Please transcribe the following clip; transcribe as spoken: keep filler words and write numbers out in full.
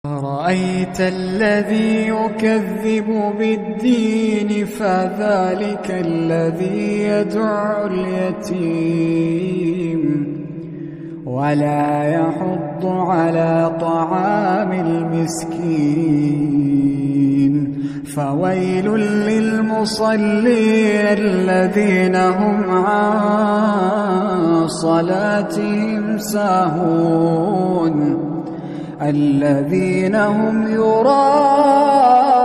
أرأيت الذي يكذب بالدين فذلك الذي يدع اليتيم ولا يحض على طعام المسكين فويل للمصلين الذين هم عن صلاتهم ساهون الذين هم يراءون